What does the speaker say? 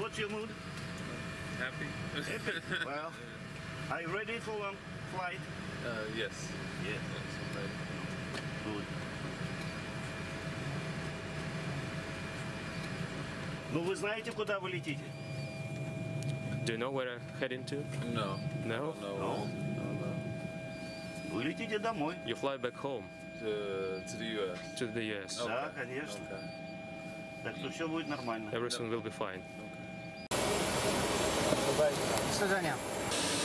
What's your mood? Happy? Happy? Well, are you ready for long flight? Yes. Yes. Good. Ну, вы знаете, куда вы летите? Do you know where I'm heading to? No. No? No. Вы летите домой. You fly back home To the US. to the US. Да, конечно. Okay. Так что все будет нормально. Everything will be fine. До свидания.